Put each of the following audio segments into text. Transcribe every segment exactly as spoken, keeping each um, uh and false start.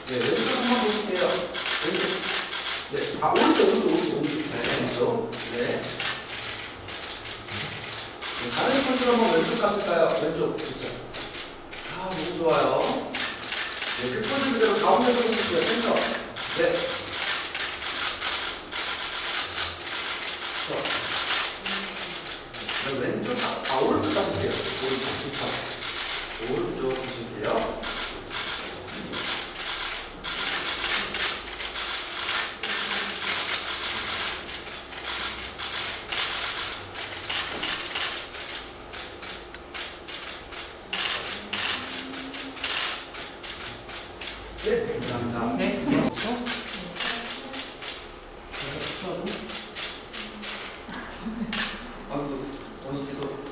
네, 왼쪽 한번 보실게요. 왼쪽. 네, 아, 오른쪽, 오른쪽, 오른쪽, 오른쪽. 네, 왼쪽. 네. 네, 다른 선수 한번 왼쪽 가실까요? 왼쪽. 그렇죠. 아, 너무 좋아요. 네, 그 포즈 그대로 가운데서 보실게요. 센터. 네. 네, 왼쪽, 아, 오른쪽 가실게요. 오른쪽, 좋다. 오른쪽 보실게요. 네, 감사합니다. 네, 그렇죠. 아이고, 멋있게도.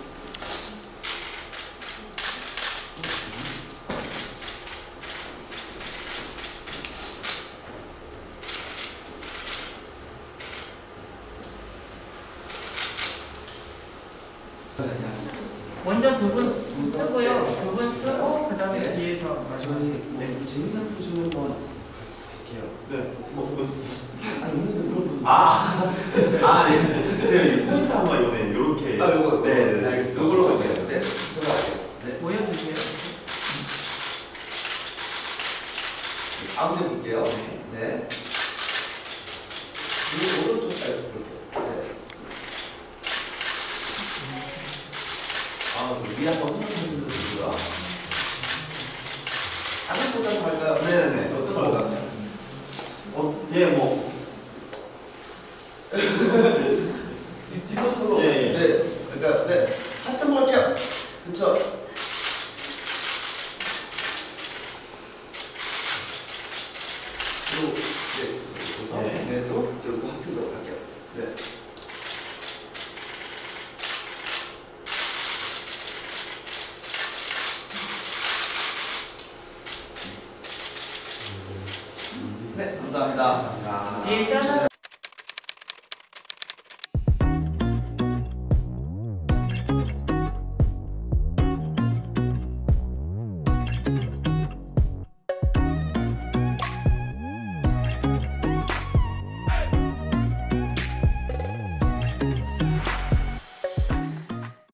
먼저 두 분 쓰고요. 두 분 쓰고 그 다음에 네. 뒤에서 저희 뭐 재미난 표정 한번 갈게요. 네, 뭐 그거 아 있는데 물어보는. 아, 아, 네, 네, 포인트 한번 이번에 이렇게. 아, 요거, 네, 네, 네, 알겠습니다. 요걸로 갈게요. 네, 들어갈게요. 네, 보여주세요. 가운데 볼게요. 네. 그리고 오른쪽 사이드 볼게요. 네. 아, 위 한번 찍어주시면 되고요. 다른 보다 더 할까요? 네네네. 어떤 거 같나요? 어, 예, 뭐. 뒤- 뒷모습으로. 예, 예. 네. 그러니까, 네. 한점 할게요. 그쵸? 그리고, 네. 여기서, 네. 네. 또, 여기서 하트로 할게요. 네. 네, 감사합니다. 아. 예, 짜잔.